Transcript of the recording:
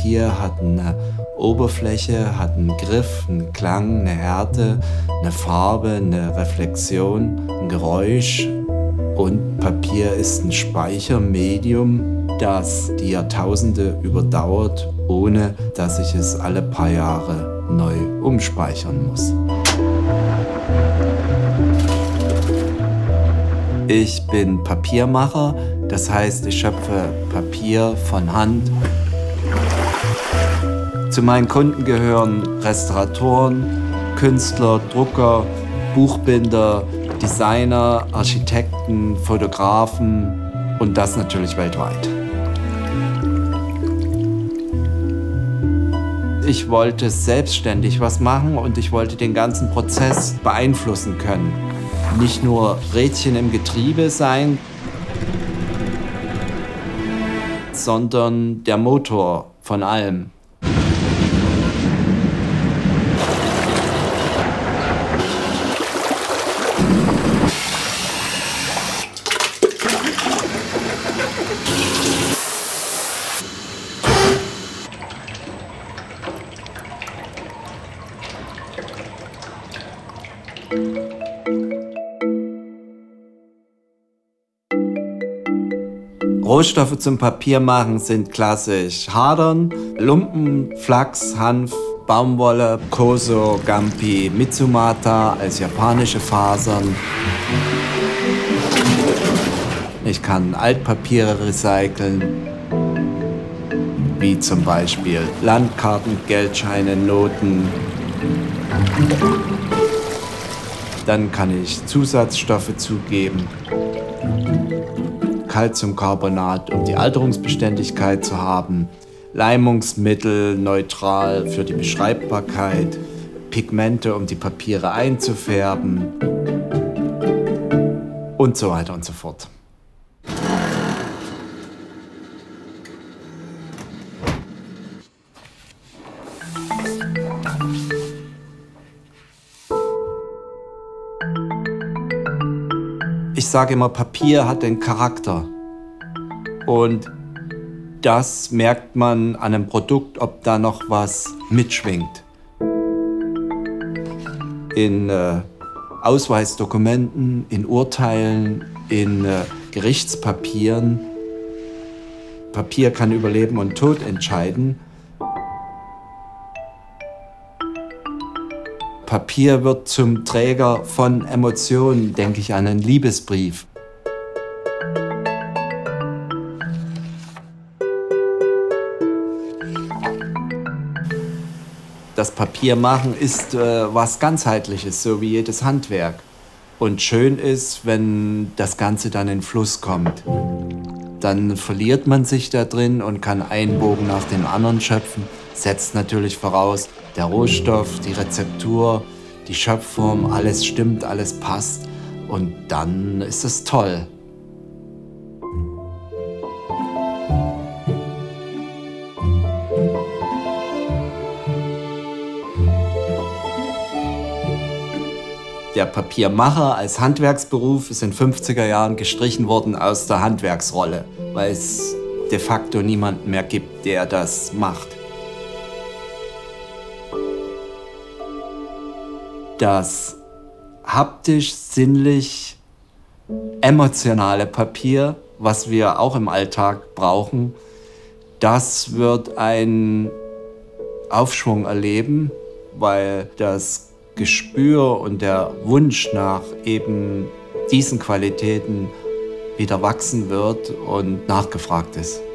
Papier hat eine Oberfläche, hat einen Griff, einen Klang, eine Härte, eine Farbe, eine Reflexion, ein Geräusch. Und Papier ist ein Speichermedium, das die Jahrtausende überdauert, ohne dass ich es alle paar Jahre neu umspeichern muss. Ich bin Papiermacher, das heißt, ich schöpfe Papier von Hand. Zu meinen Kunden gehören Restauratoren, Künstler, Drucker, Buchbinder, Designer, Architekten, Fotografen und das natürlich weltweit. Ich wollte selbstständig was machen und ich wollte den ganzen Prozess beeinflussen können. Nicht nur Rädchen im Getriebe sein, sondern der Motor von allem. Rohstoffe zum Papiermachen sind klassisch Hadern, Lumpen, Flachs, Hanf, Baumwolle, Koso, Gampi, Mitsumata als japanische Fasern. Ich kann Altpapiere recyceln, wie zum Beispiel Landkarten, Geldscheine, Noten. Dann kann ich Zusatzstoffe zugeben. Calciumcarbonat, um die Alterungsbeständigkeit zu haben, Leimungsmittel neutral für die Beschreibbarkeit, Pigmente, um die Papiere einzufärben und so weiter und so fort. Ich sage immer, Papier hat den Charakter. Und das merkt man an einem Produkt, ob da noch was mitschwingt. In Ausweisdokumenten, in Urteilen, in Gerichtspapieren. Papier kann über Leben und Tod entscheiden. Papier wird zum Träger von Emotionen, denke ich an einen Liebesbrief. Das Papiermachen ist was Ganzheitliches, so wie jedes Handwerk. Und schön ist, wenn das Ganze dann in Fluss kommt. Dann verliert man sich da drin und kann einen Bogen nach dem anderen schöpfen. Setzt natürlich voraus, der Rohstoff, die Rezeptur, die Schöpfform, alles stimmt, alles passt. Und dann ist es toll. Der Papiermacher als Handwerksberuf ist in den 50er Jahren gestrichen worden aus der Handwerksrolle, weil es de facto niemanden mehr gibt, der das macht. Das haptisch, sinnlich, emotionale Papier, was wir auch im Alltag brauchen, das wird einen Aufschwung erleben, weil das Gespür und der Wunsch nach eben diesen Qualitäten wieder wachsen wird und nachgefragt ist.